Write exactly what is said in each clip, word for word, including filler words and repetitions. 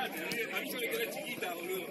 Avísale que era chiquita, boludo.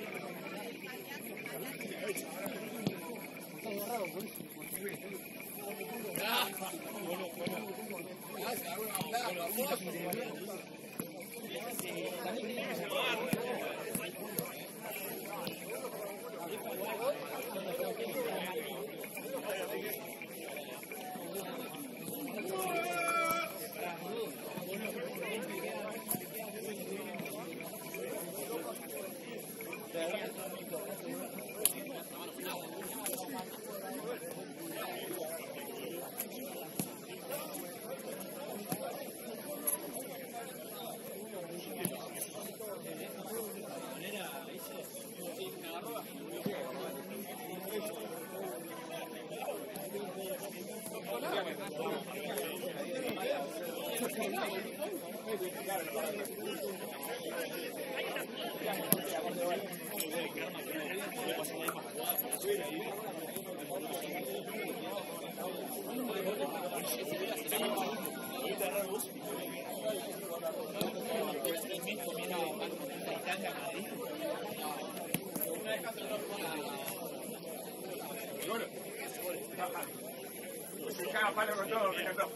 Se caga palo con todo, me encantó.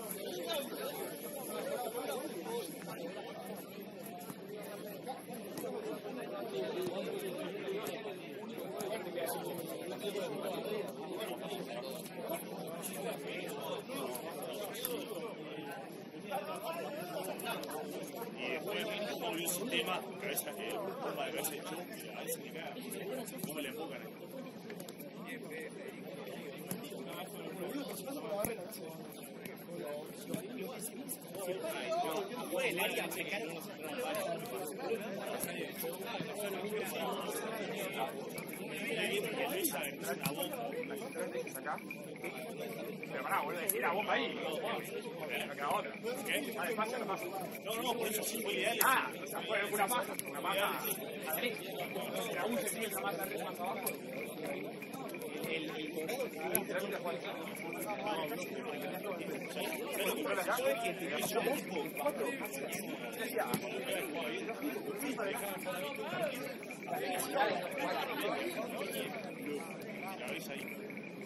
Y después volvió un sistema, cabeza que forma de verse hecho, a veces que caga. ¿Cómo le enfocan? Por el área, checar. Pero pará, boludo, era bomba ahí. No queda otra. ¿Qué? Ah, despacio no pasa. No, no, por eso sí fue ideal. Ah, o sea, fue una masa, una masa a derecha. Era un centímetro más arriba, más abajo. El colorado literalmente fue acá. ¿Pero acá? ¿Cuatro? Decía. Cabeza ahí.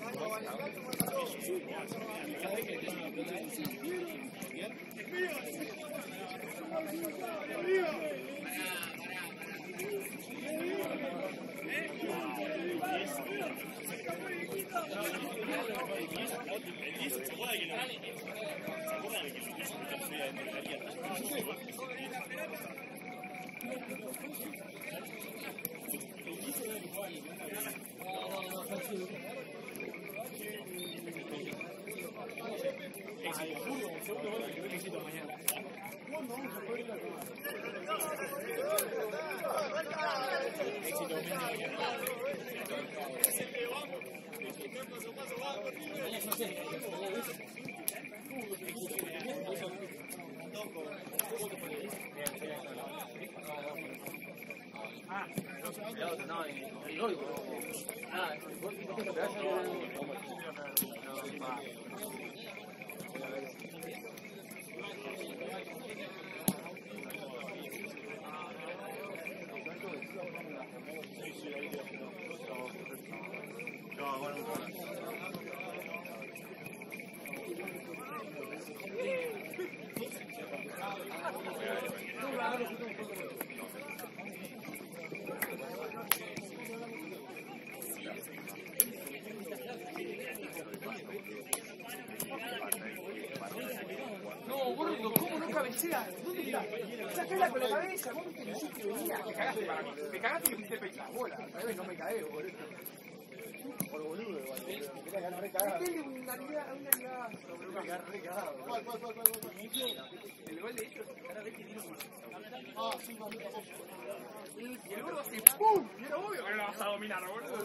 No, gordo, ¿cómo no cabecea? ¿Dónde está? Sacala con la cabeza, vos viste que hiciste venía. Me cagaste para mí. Me cagaste y me hiciste pecho. Bola, al revés, no me cagué, boludo. Por boludo, igual. Me quería ganar re cagado. Dale una ligada, una ligada. Me voy a quedar re cagado. ¿Cuál, cuál, cuál, cuál? El gol de ellos, cada vez que tiene un... Ah, sí, mamita, vos. Y el gordo hace ¡pum! Y era obvio que no la vas a dominar, boludo.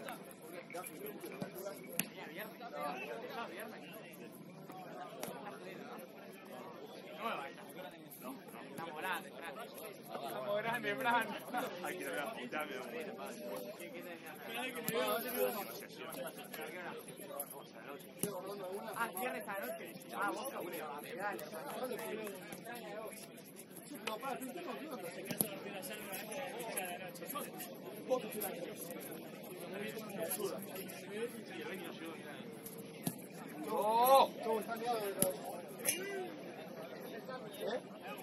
Estamos grandes, grandes. Estamos grandes, Fran. Ay, que no me vas a putar, me Ah, viernes a la noche. Ah, vos, boludo. Dale, Sí, pero para, tú no, tú no te haces. Vos te haces. ¡No! ¿Cómo está liado de todo? ¿Eh?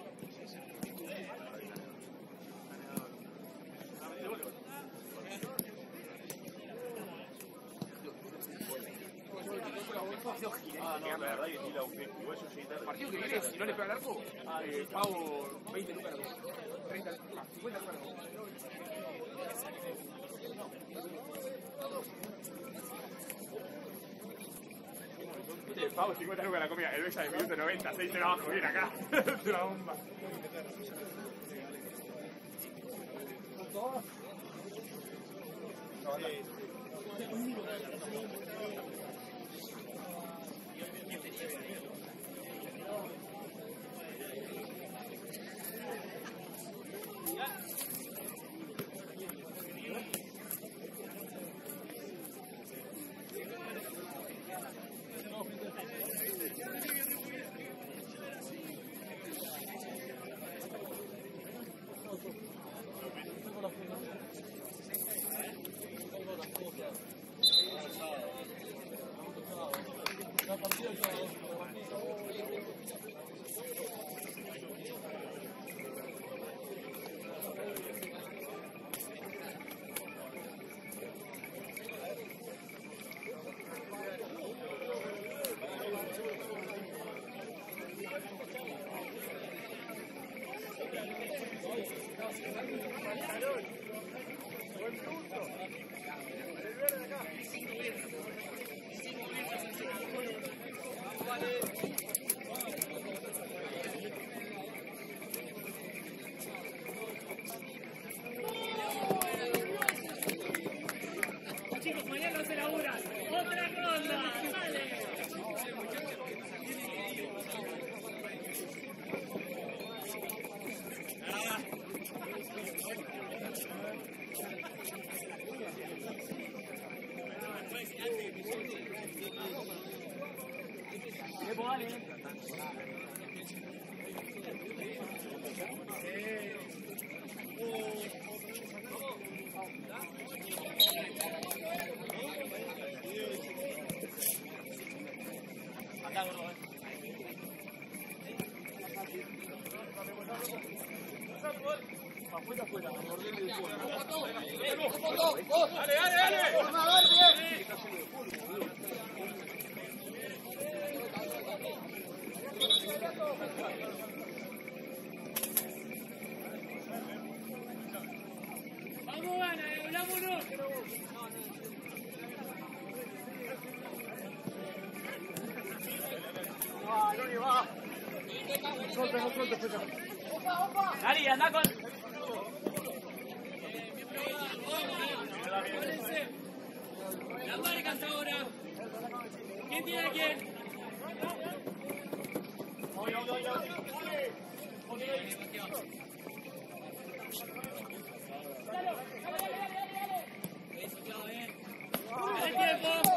Ah, no, la verdad que sí, la busqué. Igual yo llegué tarde. El partido que viene, si no le pega al arco, eh, pago veinte lucas a los treinta, no, cincuenta lucas a los El pago cincuenta lucas la comida, el Bella de minuto noventa, seis cero abajo, viene acá. Es una bomba. Chicos, mañana se laburan. ¡Otra ronda! ¡Dale! ¡Dale, dale, dale! ¡Vamos, gana! ¡Vámonos! Dale, anda con... Las marcas ahora. ¿Quién tiene a quién? ¡Dale tiempo!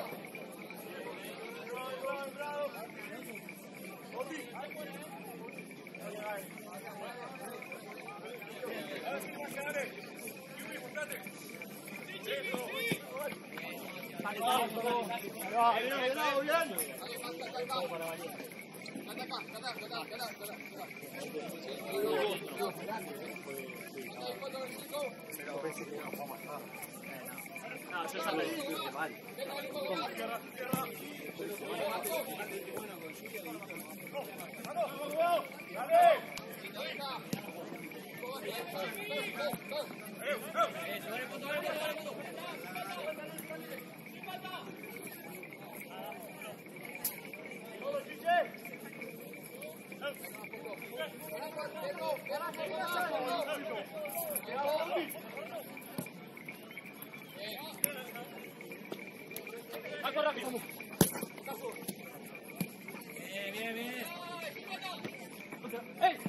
No, yo ya me dije mal. Bien, bien, bien. ¡Ey!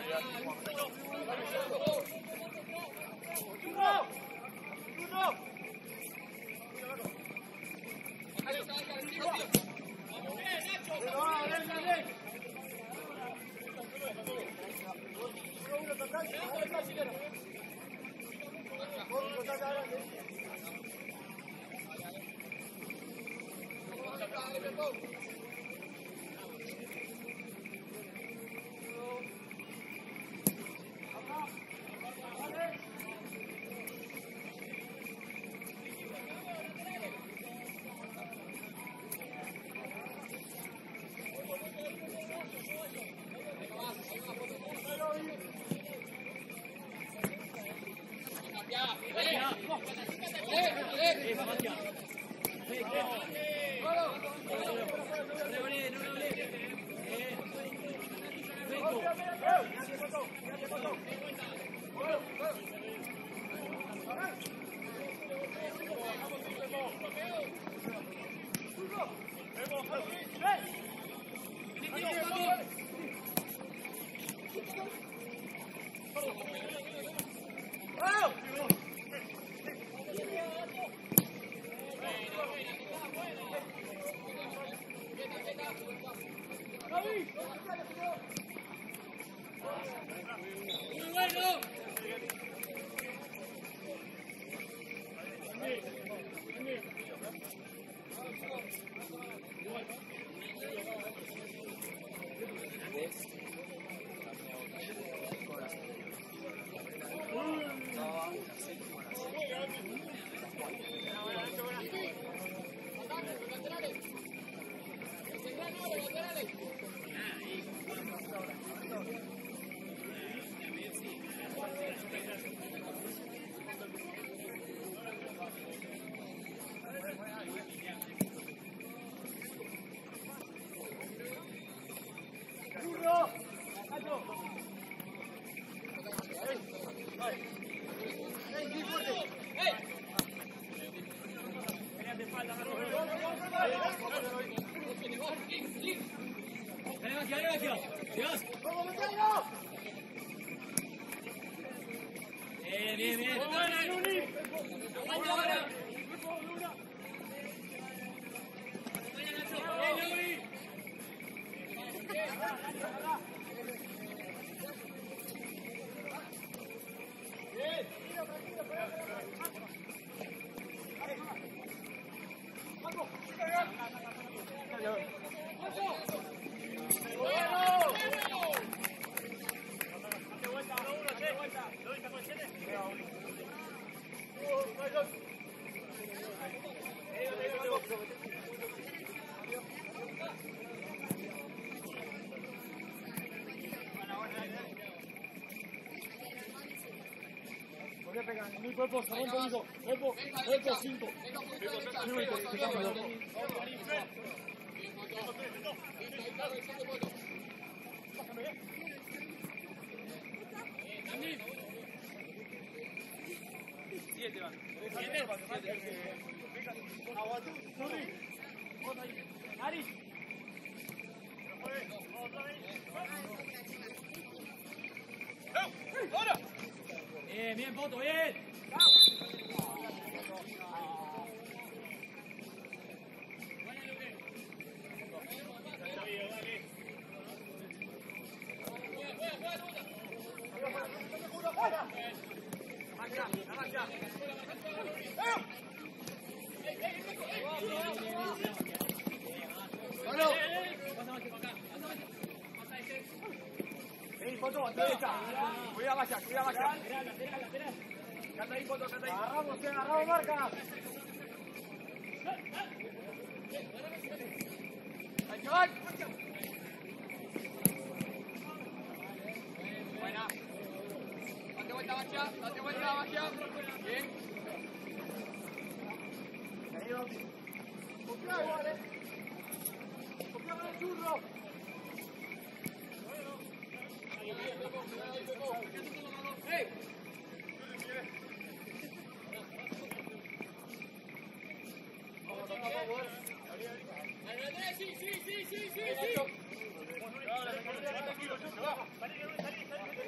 Bien, bien, bien. Mi cuerpo, salón conmigo. Cuerpo, cuerpo, cinco. Siete van. Nariz. ¡Ahora! Bien, bien, Poto, bien. Cuidado, vaya, cuidado, vaya. Canta ahí, Poto, canta ahí. Agarramos, que agarramos marca. ¡Ahí, chaval! Buena. Date vuelta, vaya, date vuelta, vaya. Bien. Copiado igual, eh. Copiado el churro. ¡Hey! Sí, sí, sí, sí, sí, sí.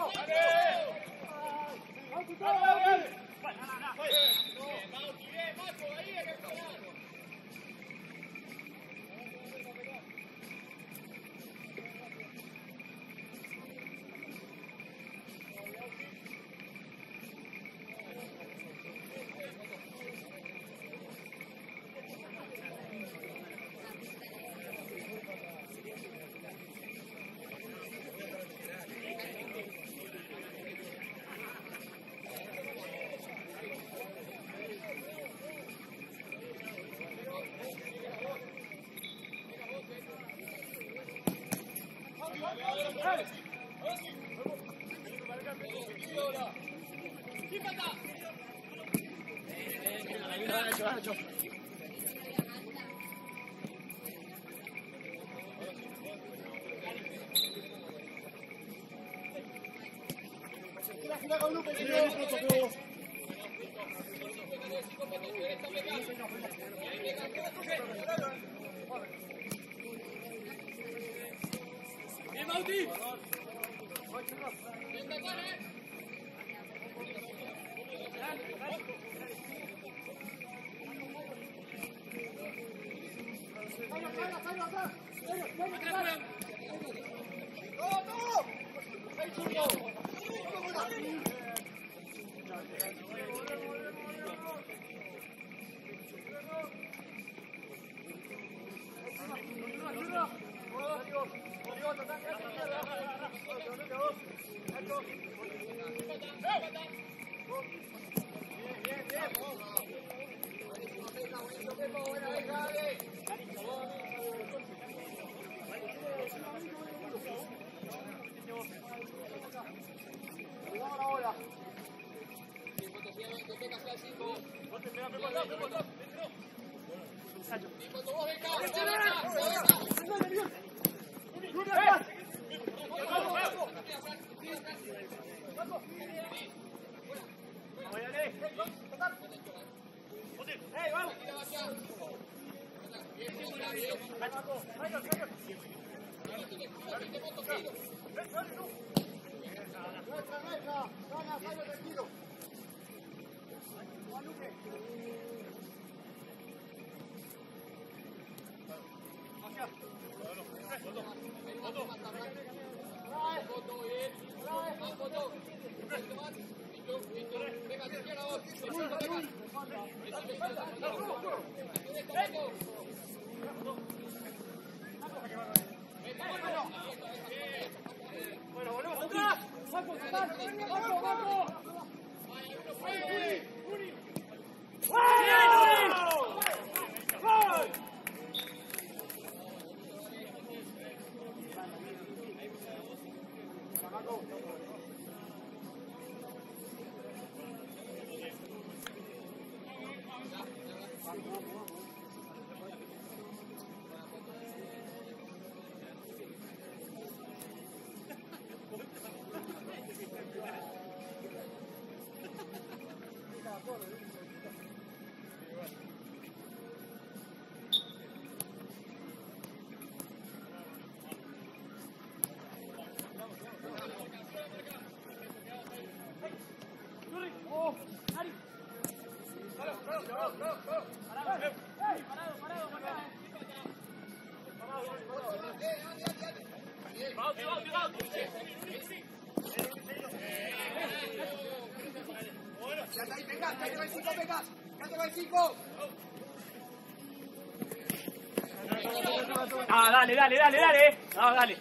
Ah, dale, dale, dale, dale. No, dale.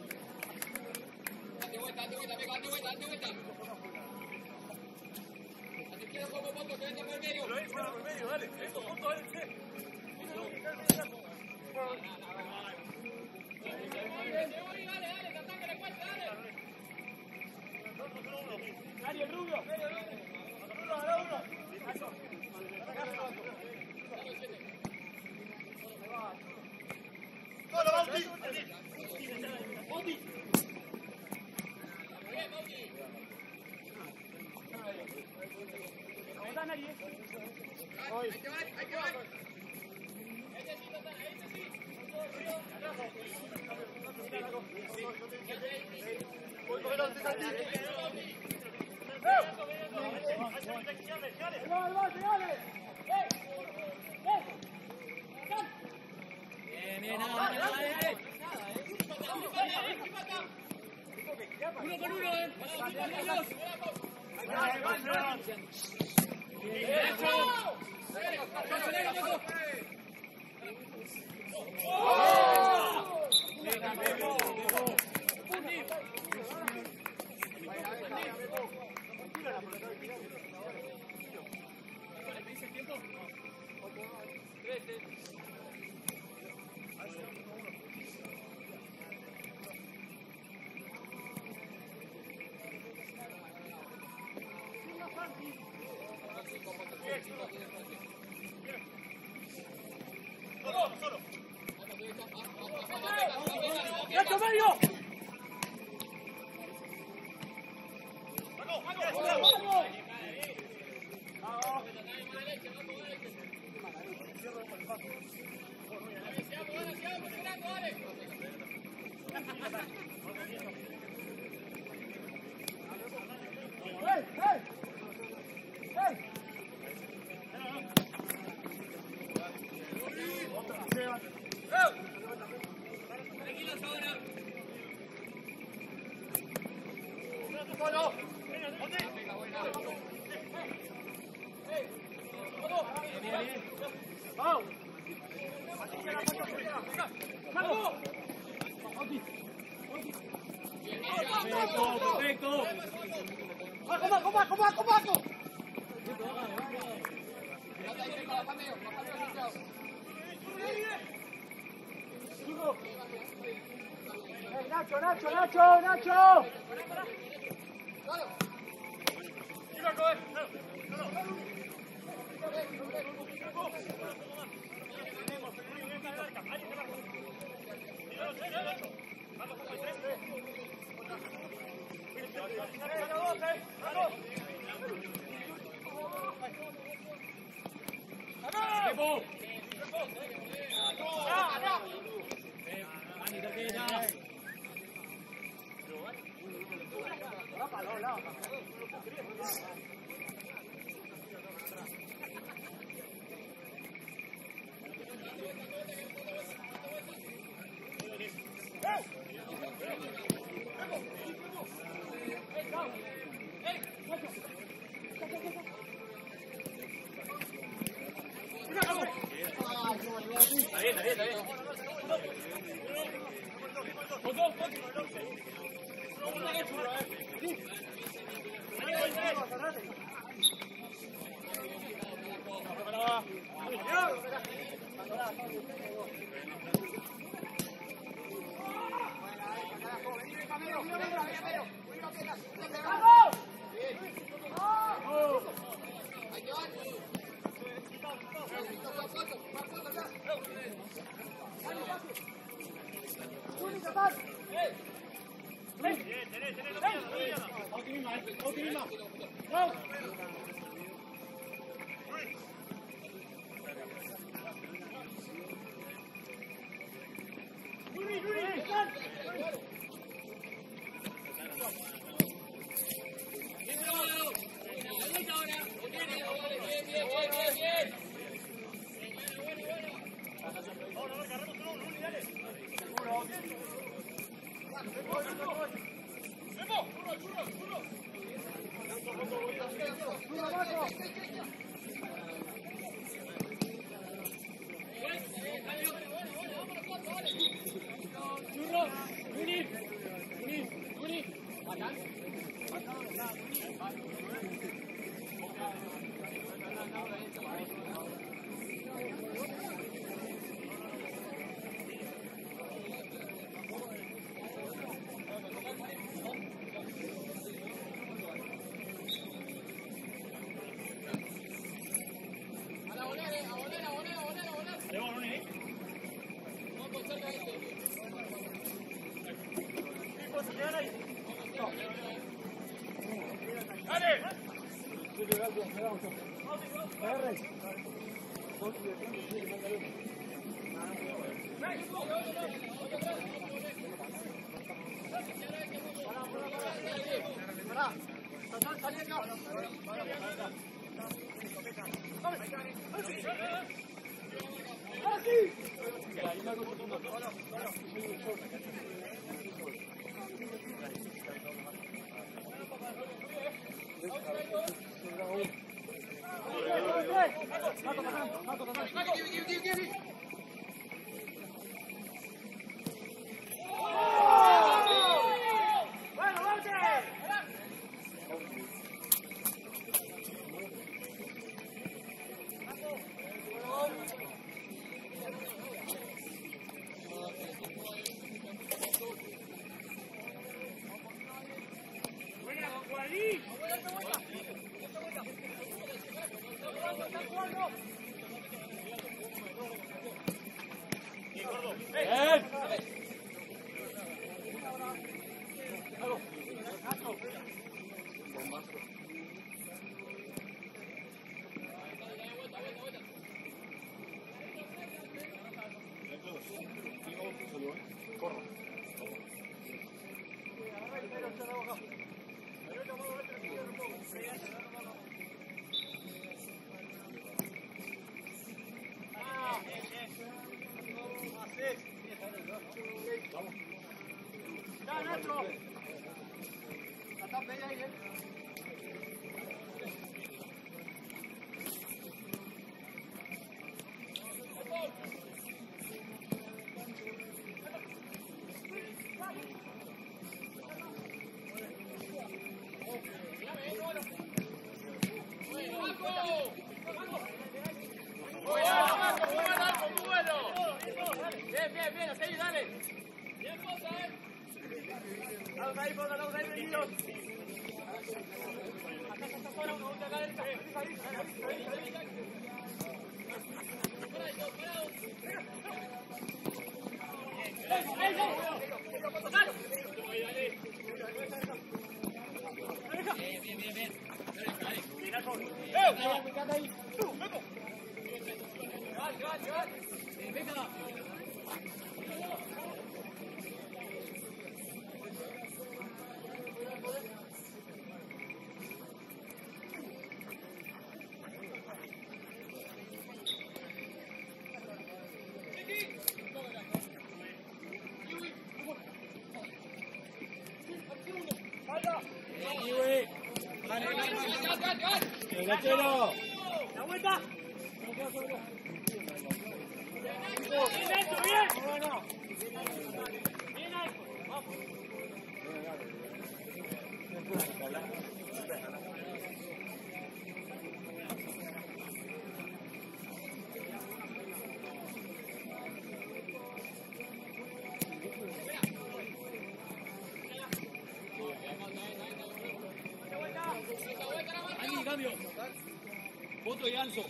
Date vuelta, date vuelta, date vuelta, date vuelta. A tu izquierda, poco, poco, que vente por el medio. Lo hice por el medio, dale. Esto, junto, dale. Dale, dale, tratá que le cueste, dale. Dale, el rubio. Ahí te va, ahí te va. Este sí, Tata, este sí. Voy a coger Uno con uno, eh. ¡Nacho, medio! ¡Hey, hey! ¡Hey! Tranquilos ahora. ¡Vamos! ¡Vamos! Perfecto, perfecto. ¡Bajo, bajo, bajo, bajo, bajo! ¡Eh, Nacho, Nacho, Nacho, Nacho! Está bien, está bien, está bien. Están saliendo. ¡La vuelta! ¡Bien alto, bien! ¡Bien alto! ¡Vamos! Aquí, cambio. Otro y Anso.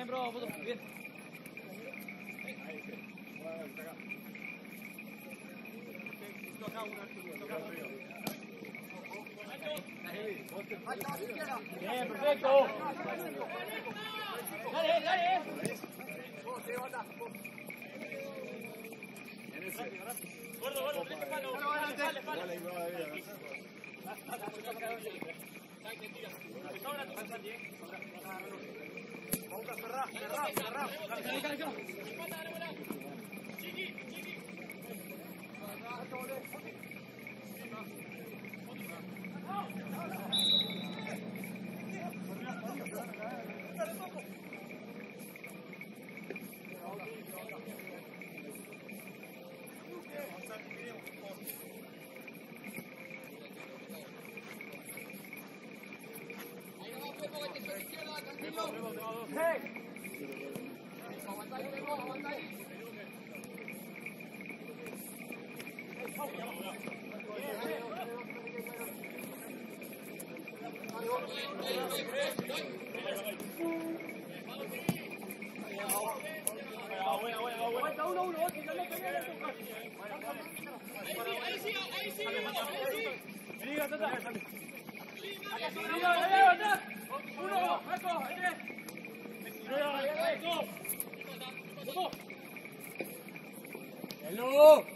Bien, bro, puto, bien. Bien, perfecto. Dale, dale. Gordo, gordo, tres palos. Dale, dale, dale. Vamos a cerrar, cerrar, cerrar. Dale, dale, dale. Hello.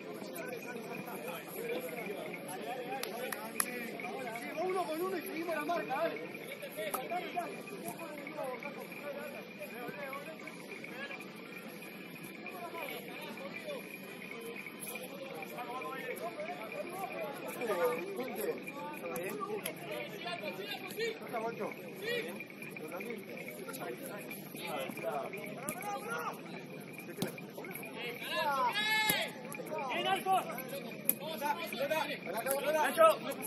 Uno con uno y seguimos la marca, dale. ¡Bien, Alfo! ¡Nacho!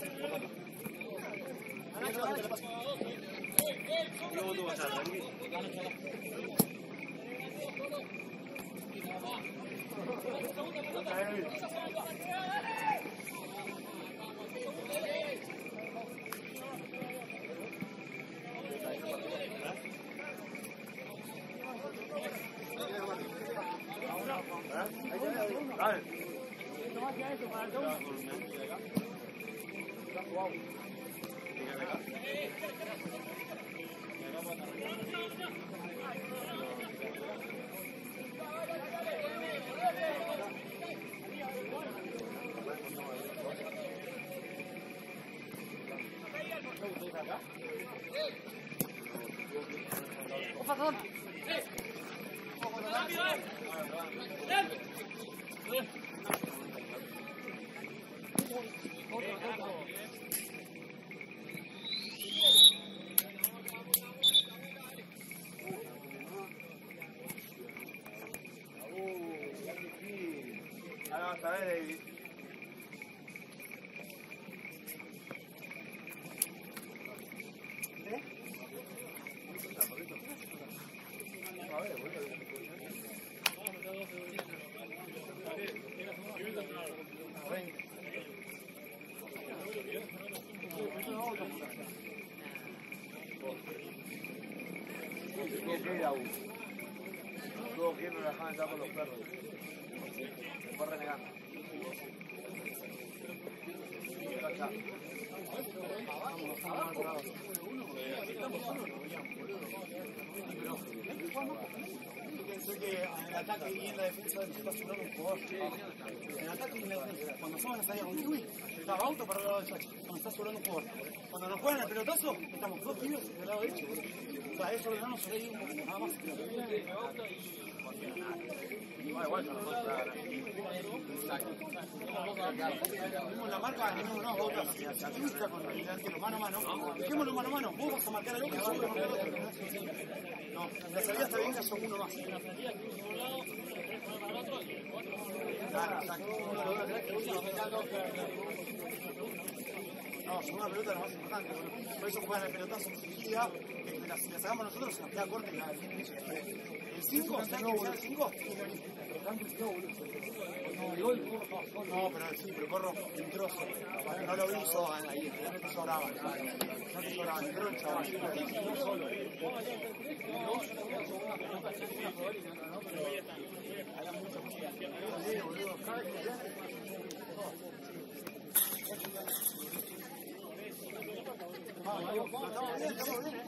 Dale. Ahora vas a ver el... Tuvo que ir a uno. Tuvo que ir, no la dejaban entrar por los perros. Se fue renegando. Pensé que en el ataque y en la defensa se está sobrando un jugador. En el ataque y en la defensa, cuando juegan la salida con Kiwi, estaba auto para el lado del Sachi. Cuando está sobrando un jugador. Cuando nos juegan el pelotazo, estamos dos tiros del lado derecho. O sea, eso ordenamos sobre ahí un poquito, nada más. Igual se nos muestra. Vimos la marca, tenemos una otra activista con el delantero, mano a mano. Dejémoslo mano a mano, vos vas a marcar al otro y yo voy a marcar al otro. No, la salida está bien, que son uno más. Claro, exacto. No, son una pelota lo más importante. Por eso juegan el pelotazo en seguida, que si la sacamos nosotros se nos queda corta y la defienden ellos. El cinco, ¿sabes qué sea el cinco? No, pero sí, pero corro un trozo. No lo hizo ahí, no te sobraba. No te sobraba, entró el chaval. Sí, boludo. Estamos bien, estamos bien.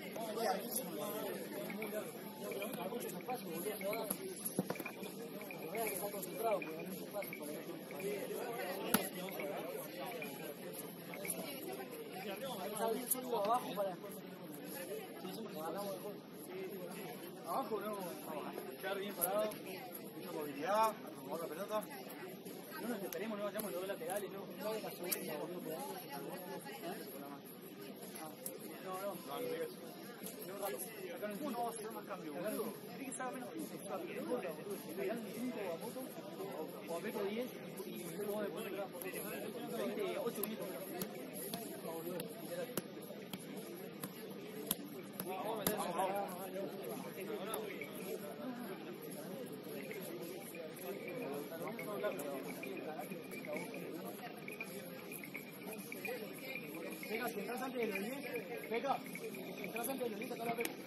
Abajo no, quedar bien parado, mucha movilidad, acomodar la pelota. no nos esperemos, no vayamos los dos laterales, no, no de la subida, boludo, que hay. No, no, no, acá no va a hacer más cambio, boludo. Tiene que ser menos que pegarle un cinco a moto o a metro diez y luego de poner veinte, ocho minutos. No, boludo, literal. Vamos a meter, vamos, vamos. Venga, si entras antes de los diez, venga, si entras antes de los diez, acá la pega.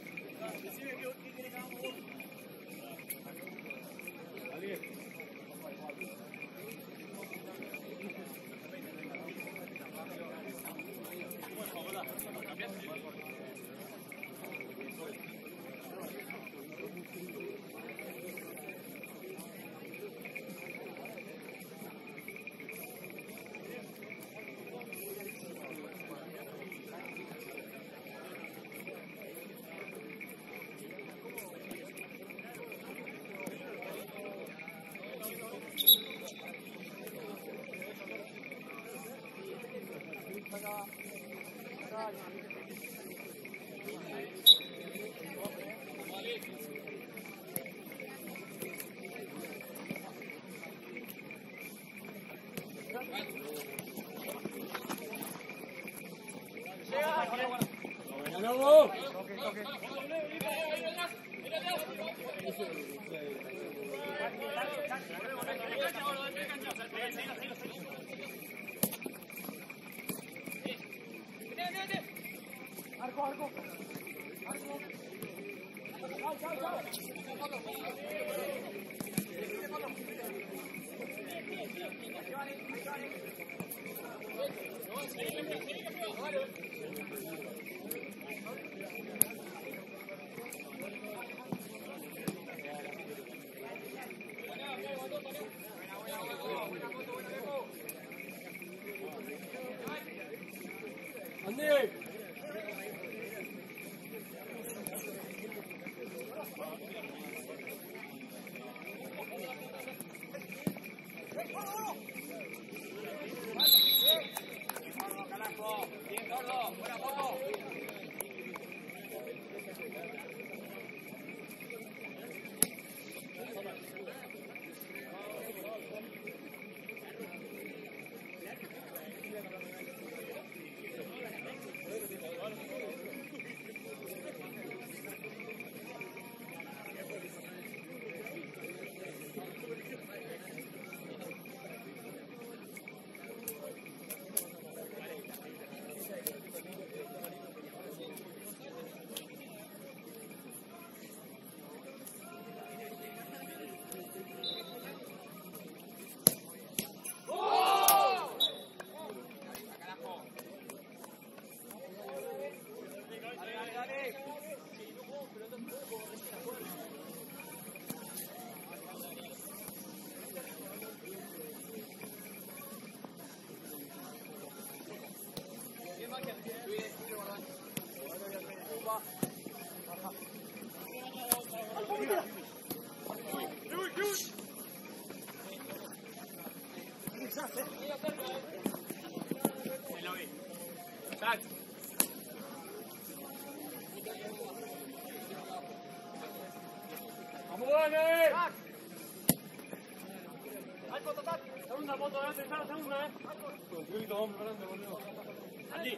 Segunda foto delante, está la segunda, eh. Con grito, hombre, grande, boludo. Allí.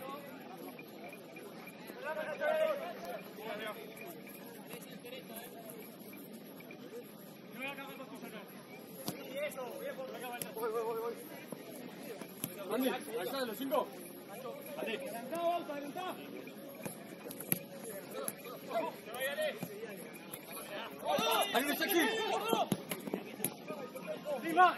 No voy a acabar con tus acá. Sí, eso, viejo. Voy, voy, voy, voy. Andy, ahí está, de los cinco. Andy. Adelantado, alto, adelantado. Ahí me está aquí. ¡Lima!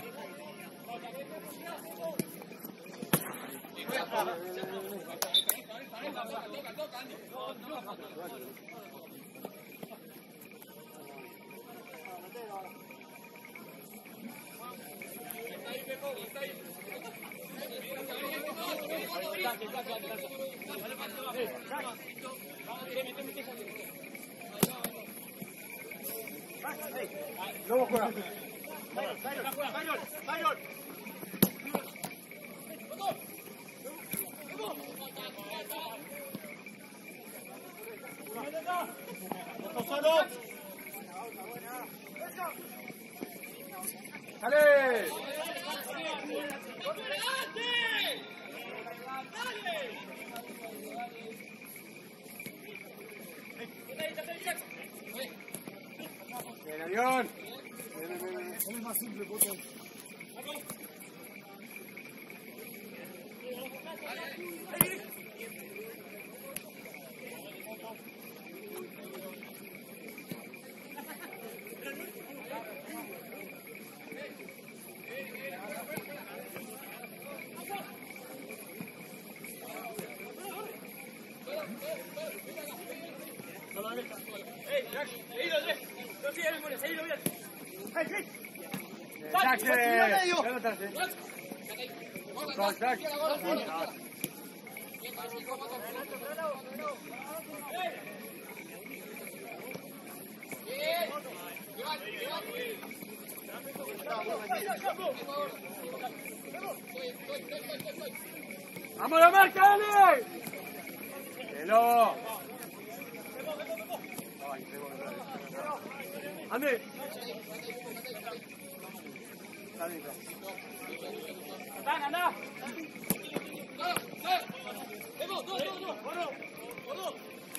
Luego juega. ¡Dale! ¡El avión! Es más simple, puto. Jack, Jack, Jack. ¡Vamos a la marca, dale! ¡Hello! ¡Ande! ¡Anda, anda! ¡Vamos, dos, dos, dos! ¡Bueno! ¡Bueno!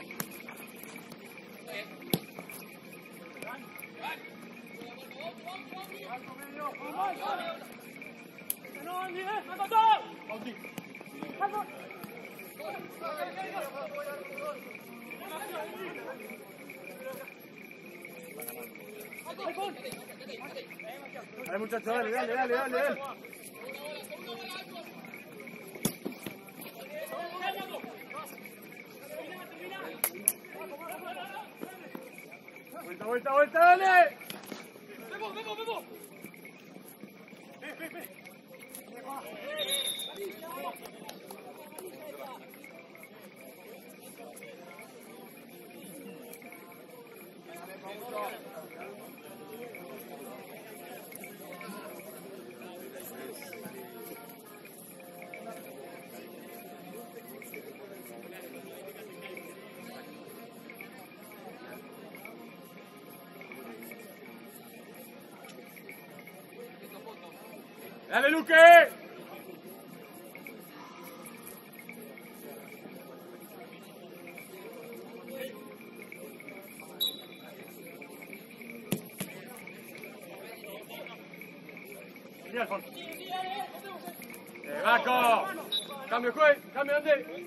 Dale, muchachos, dale, dale, dale, dale, dale. Vuelta, vuelta, vuelta, dale. ¡Vamos, vamos, vamos! ¡Dale, Luque! Mira, Alfonso. Eh, Vasco. Cambio, juez. Cambio, ¿dónde?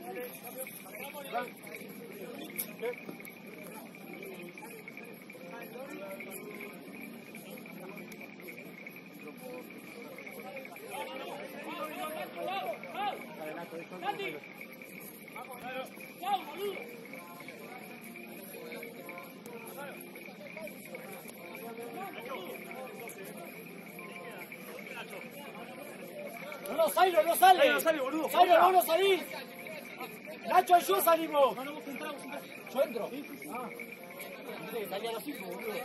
No, no, Zairo, no sale. Zairo, sale, boludo. Zairo, no, no salís. Nacho y yo salimos. Yo entro. Ah. Sí, salía a los cinco, boludo.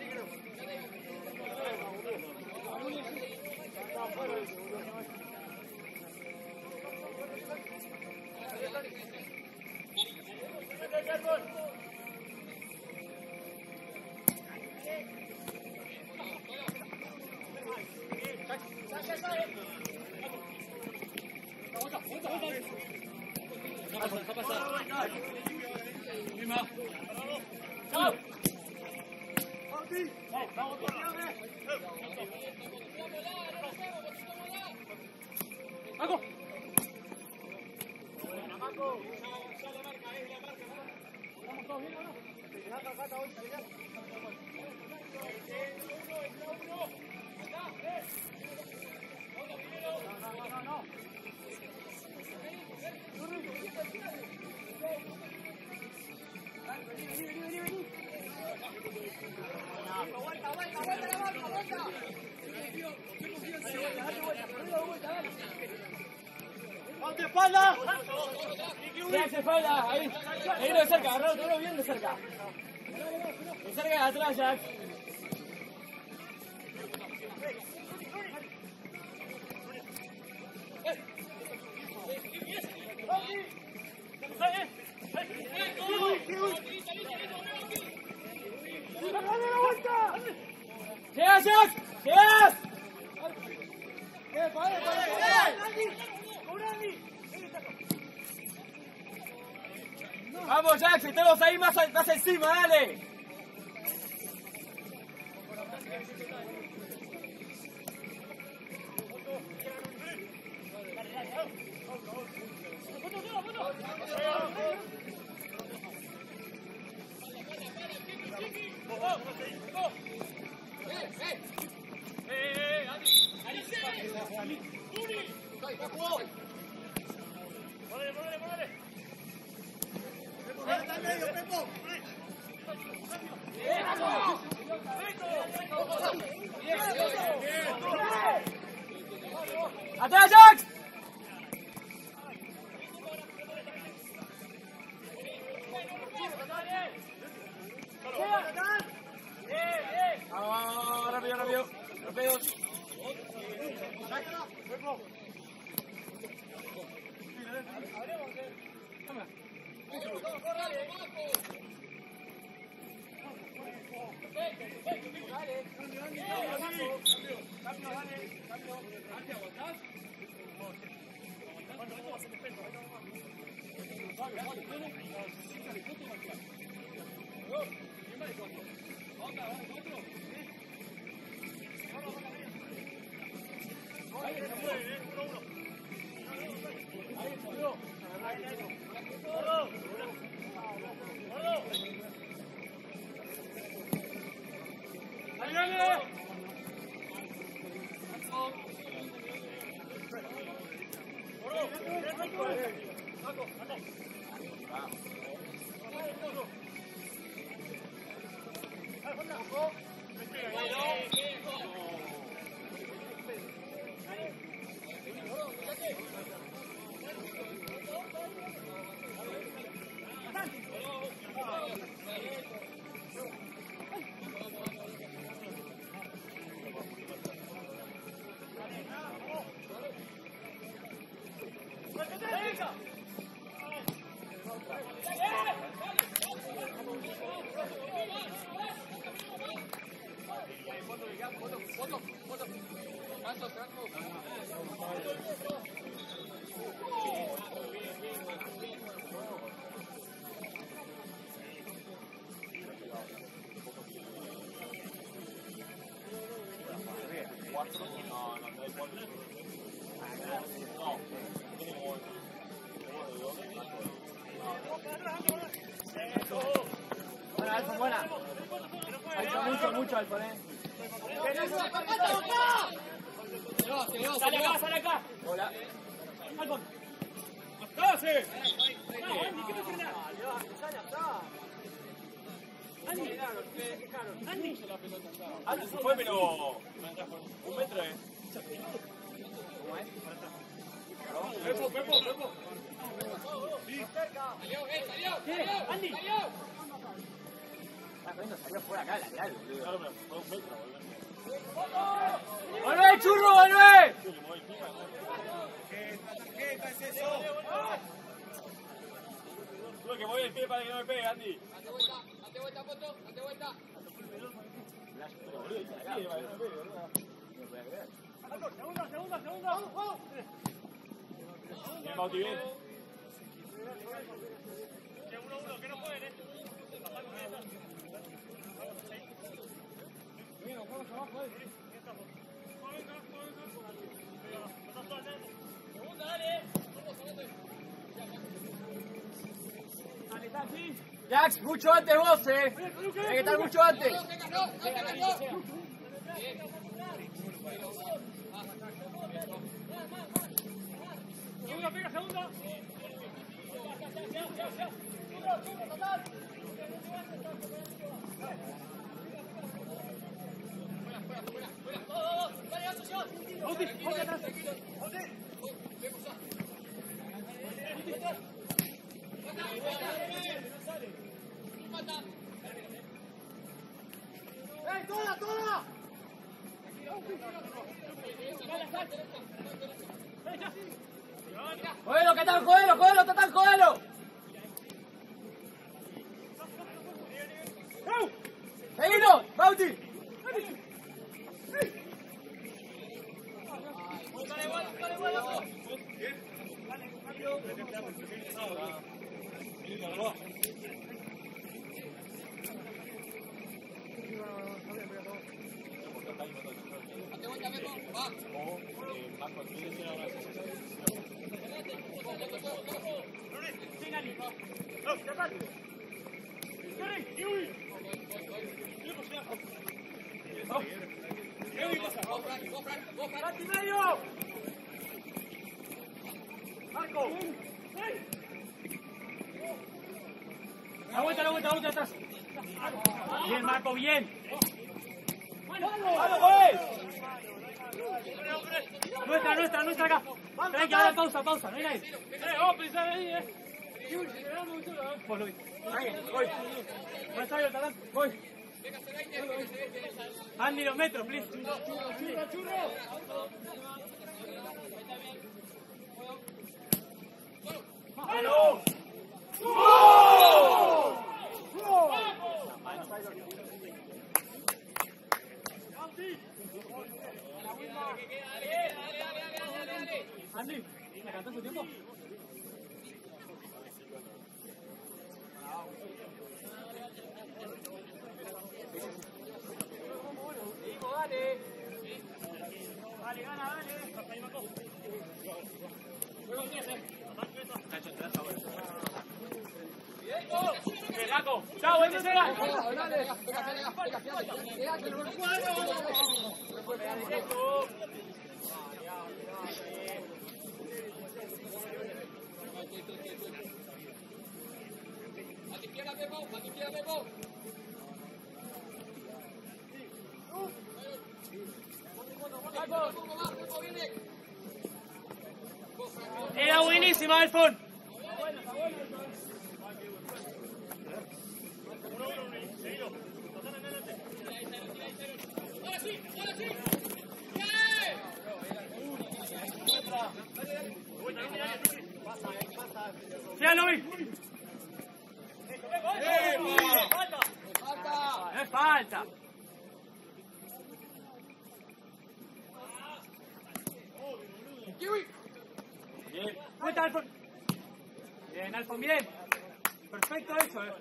¡Ponte espalda! ¡Quédate espalda! Ahí, ahí de cerca, agarralo todo bien de cerca. De cerca de atrás, Jack. ¡Llegas, Jack! ¡Llegas! Vamos, Jack, estamos ahí más, más encima, dale. ¡Atrás, Jax! ¡Vamos, rápido, rápido! ¡Rápido! Buena, Alfa, buena. Alfa, mucho, mucho, Alfa, eh. Sale acá, sale acá. Hola. Alfa. ¡Dase! No, Andy, ¿qué te frenas? Andy. Andy. Andy se fue, pero... Un metro, eh. ¿Cómo es? Pepo, Pepo, Pepo. ¿Qué? Andy. Está corriendo, salió fuera acá, lateral, boludo. Claro, pero fue un metro, boludo. ¡Volvé, churro, volvé! ¿Qué es eso? Tuve que mover el pie para que no me pegue, Andy. Date vuelta, date vuelta, Poto, date vuelta. Pero, boludo, dice acá, para que no me pegue, boludo. Segundo, segundo, segundo. Bien, Bauti, bien. Uno, uno, que no jueguen, eh. Segunda, dale. Dale, Tachi. Jax, mucho antes vos, eh. Tenés que estar mucho antes. No, venga, no, no, venga, no. Segunda, pega, segunda. ¡Ey, toda, toda! ¡Jodelo, que tal, jodelo, jodelo, que tal, jodelo! ¡Seguinos, Bauti! Date vuelta, Pepo, va. Go, Fran, go, Fran, go, Fran. ¡Medio! Marco. La vuelta, la vuelta, la vuelta atrás. Bien, Marco, bien. ¡Vamos, güey! Nuestra, nuestra, nuestra acá. Tranqui, ahora pausa, pausa, no hay nadie. Eh, vamos a pensar ahí, eh. Pues lo vi. Tranqui, voy. No está abierto, adelante. Voy. Andy, los metros, please. Churro, churro. ¡Vamos! ¡Oh! Bien, Jaco. Chao, vete, Sega. A tu izquierda, Pepo, a tu izquierda, Pepo. Era buenísima, Alfon. Ahora sí, ahora sí. Ya lo vi. No es falta. Bien. Cuenta, Alfon. Bien, Alfon, bien. Perfecto eso, eh.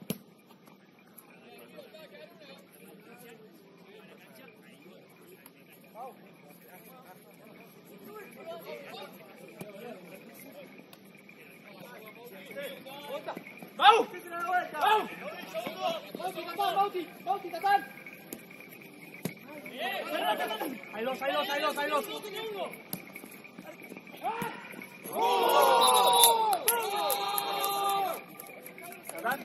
¡Vamos! ¡Vamos! ¡Bauti, Tatán! ¡Bauti! ¡Bauti, Tatán! Hay dos, hay dos, hay dos, hay dos. ¿Tatán?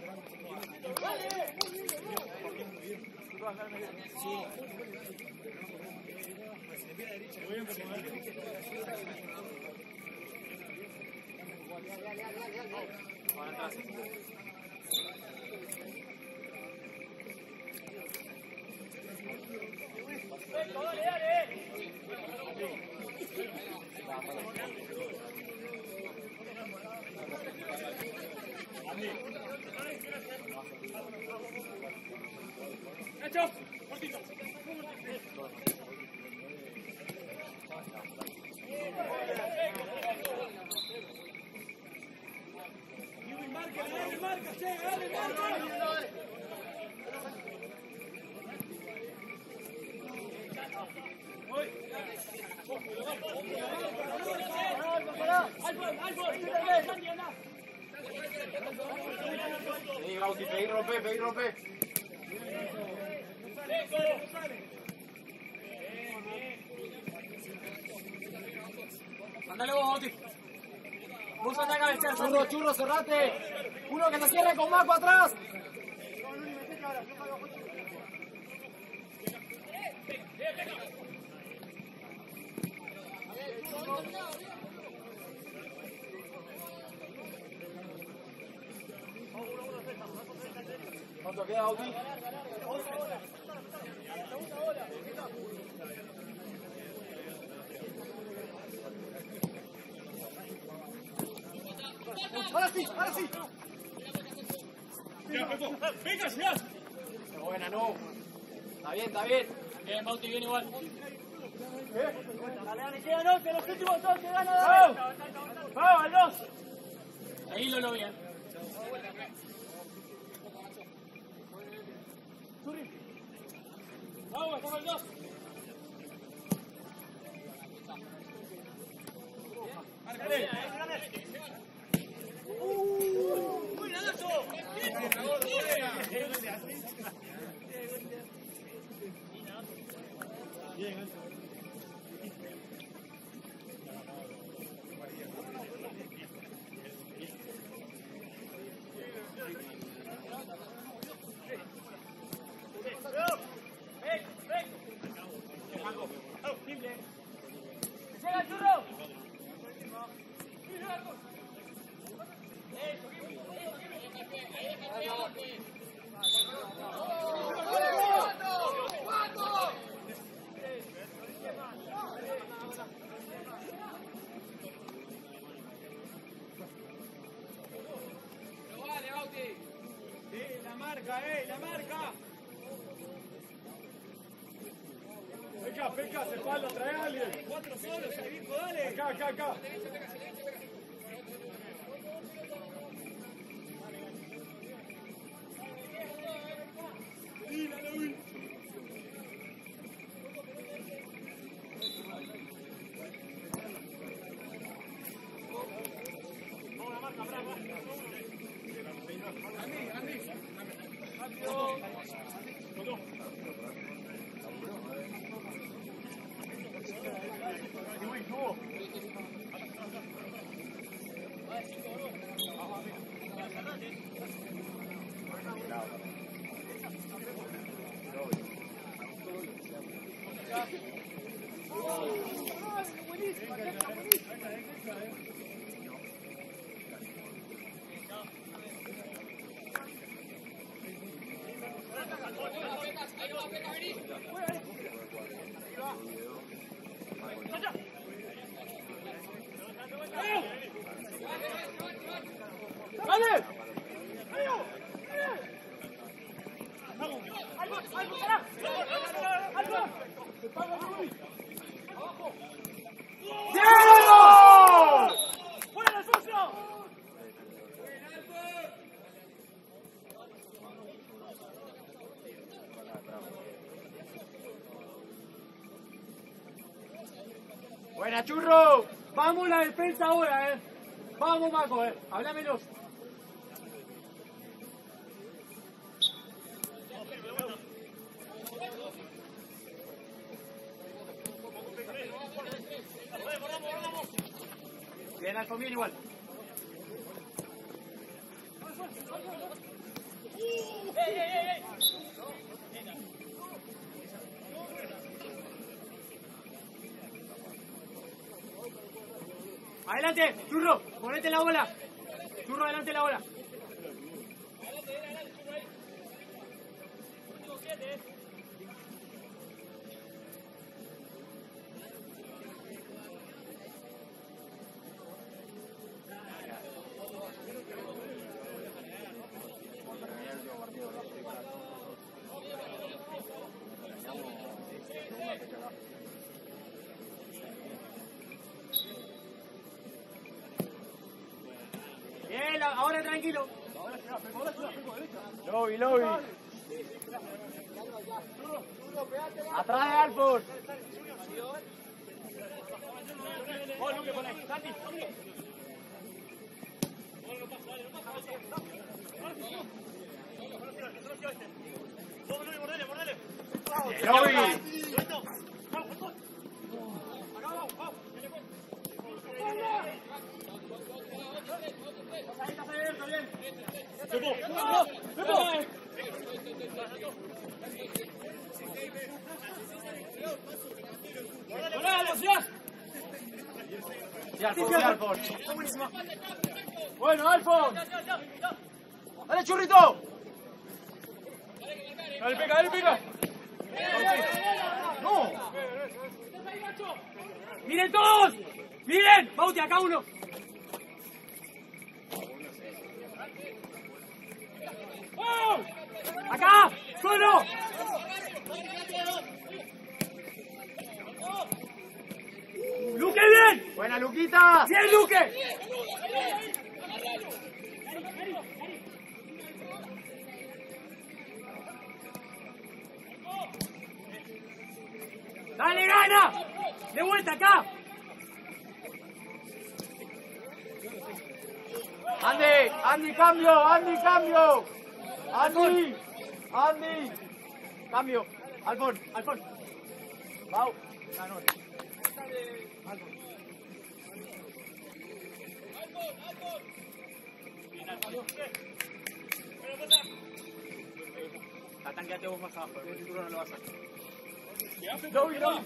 Dale, dale. Nacho, cortito. Marca, dale, marca, che, dale, marca. Sí, Bauti, pedí rompe, pedí rompe. Mándale vos, Bauti. Vos andá a cabecear. Churro, churro, cerrate. Uno que se cierre con Maco atrás. ¿Cuánto queda, Bauti? Ahora sí, ahora sí. Venga, ya. Buena, no. Está bien, está bien. Bien, Bauti, bien igual. Dale, dale, quedan dos, que los últimos dos que ganan. ¡Vamos! ¡Vamos, al dos! Ahí lo lo bien. Vamos, estamos al dos. Dale. ¡Uy, Nacho! Bien, ¡llega el churro! La marca, eh, la marca. Venga, venga, se espalda, trae a alguien. Cuatro solos, ahí, viejo, dale. Acá, acá, acá. Buena, Churro. Vamos la defensa ahora, eh. Vamos, Maco, eh. Háblamelos. Bien, Alfon, bien igual. Adelante, Churro, ponete la bola. Churro, adelante la bola. Bien, ahora tranquilo. Lobby, lobby. Atrás de Alfon. Lobby. Bueno, Alfon. Dale, Churrito. Dale, pica, dale, pica. No. Miren todos. Miren. Bauti, acá uno. ¡Acá! ¡Solo! ¡Luque bien! ¡Buena, Luquita! ¡Bien, Luque! ¡Dale, gana! ¡De vuelta acá! ¡Andy! ¡Andy, cambio! ¡Andy, cambio! ¡Andy! ¡Andy! ¡Cambio! ¡Alfon! ¡Alfon! ¡Vau! ¡La noche! ¡Alfon! Tanqueate vos más abajo, el título no lo vas a hacer. ¡Lobby, lobby!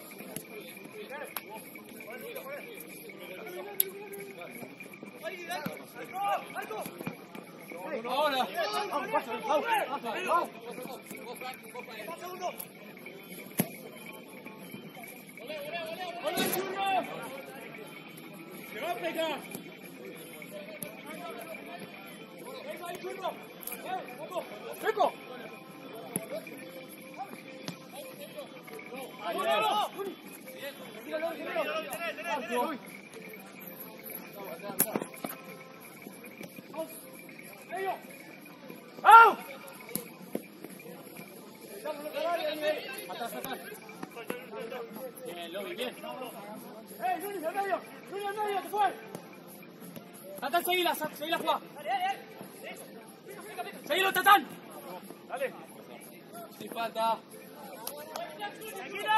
¡Ahora! ¡Vamos, vamos, vamos! ¡Vamos! ¡Hola, Churro! ¡Se va a pegar! ¡Venga ahí, Churro! ¡Vamos! ¡Rico! ¡Ahí, vamos! ¡Tíralo, tíralo! ¡Tíralo! ¡Au! Atrás, atrás. Bien, Lobby, bien. ¡Eh, Juni, al medio! ¡Juni, al medio, te fue! Atrás, seguila, seguila, jugá. pelota, Tan! Dale. Sin falta. ¡Tranquilo!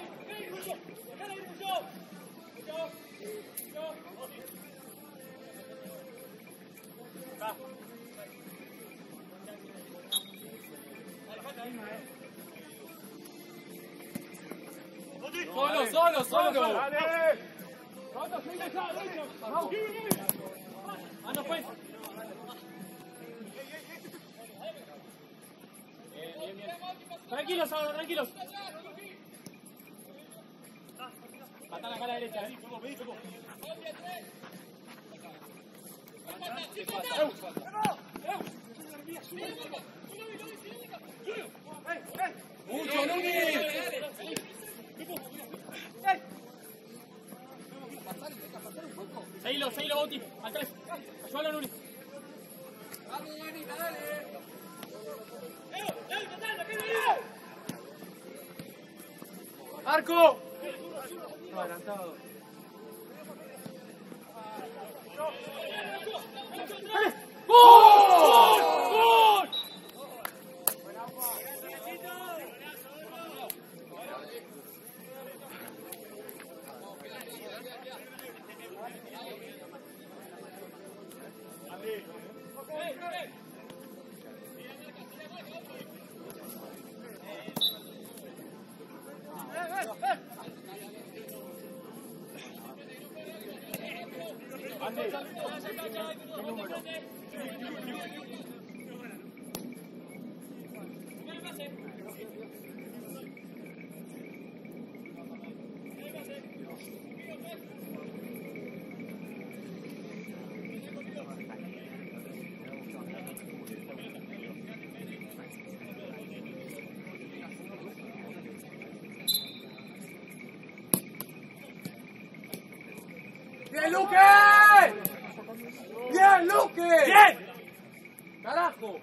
Va. Solo, solo, solo. Dale. Anda pues. Tranquilos ahora, tranquilos. Pata la cara derecha, eh. Mucho, Nuni. Seguilo, seguilo, Bauti. Al tres. Ayúdalo, Nuni. Vamos, Manita, dale. ¡Arco! No, adelantado. ¡Dale! ¡Gol! ¡Gol! ¡Bien, Luque! ¡Bien, Luque! ¡Bien! ¡Carajo!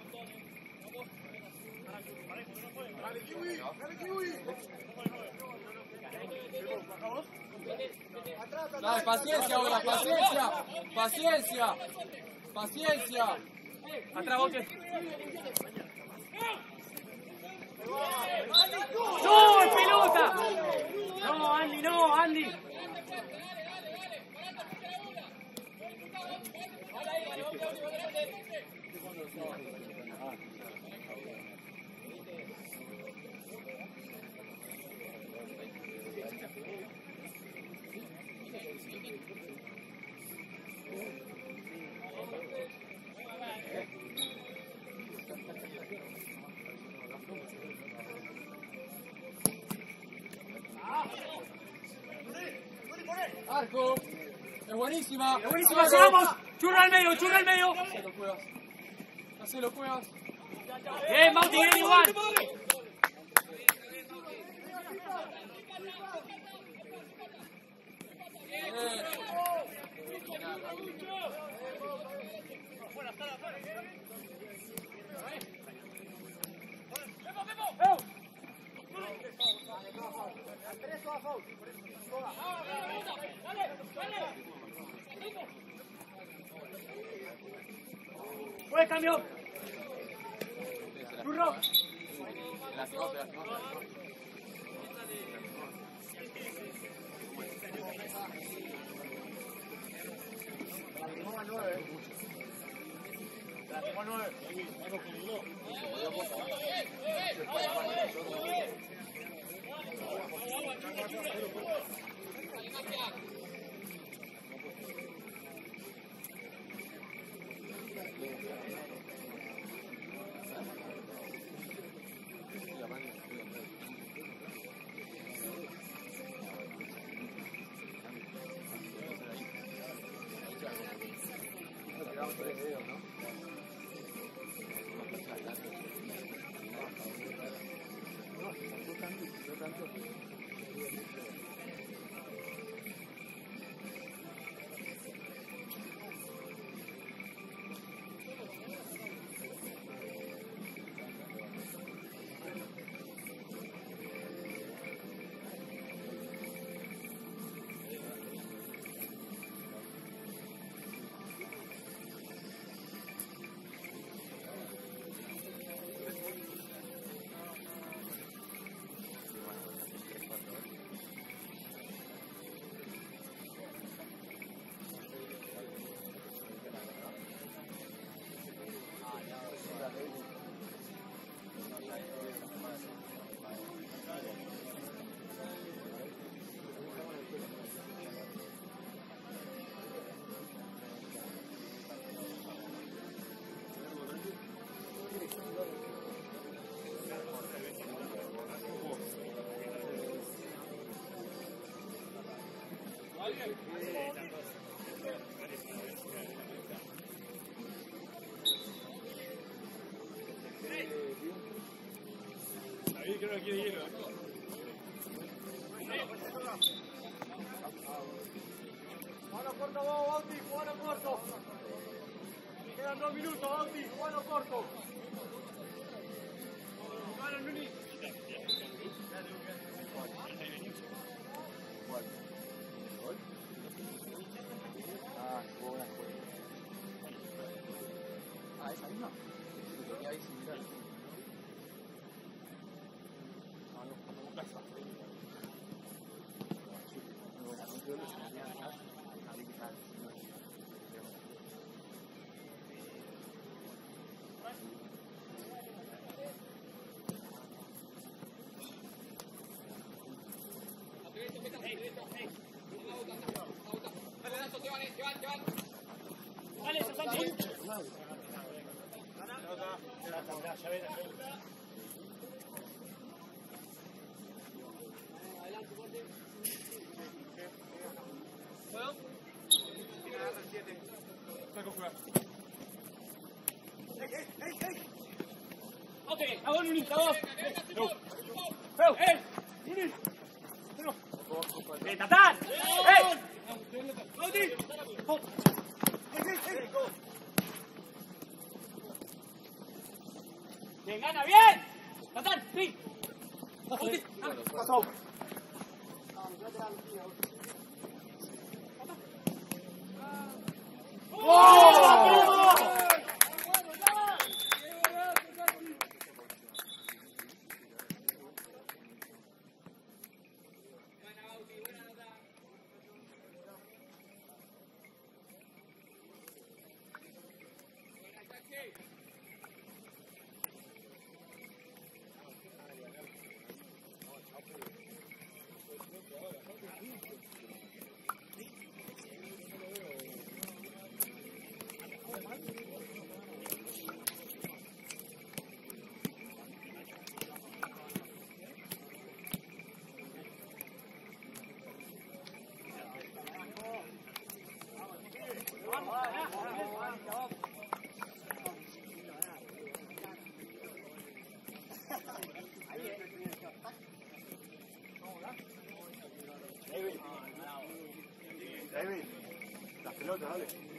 Dale, paciencia ahora, paciencia, paciencia, paciencia. Atrás, Bauti. ¡No, es pelota! No, Andy, no, Andy. Arco. Es buenísima. Es buenísima, llegamos. Churro al medio, churro al medio. Hacelo, Cuevas. Hacelo, Cuevas. Bien, Bauti, bien, igual. Buen cambio. Churro. Ahí creo que quiere hielo. Jugalo corto vos, Bauti, jugalo corto. Quedan dos minutos, Bauti, jugalo corto. Jugalo, Nuni. Ah, jugó una escuela. Ah, esa misma. Sí, ahí sí, mirá. No, no, cuando vos casa. No, la control se me queda atrás. Habilitar. Dale, eso, Santi. Ok, a vos, Nuni, a vos. Feo, eh, Nuni. ¡Eh, Tatán! ¡Eh! ¡Bauti! ¡Bien, gana, bien! ¡Tatán, sí! ¡Bauti! ¡Pasó! ¡Oh! David, las pelotas, dale.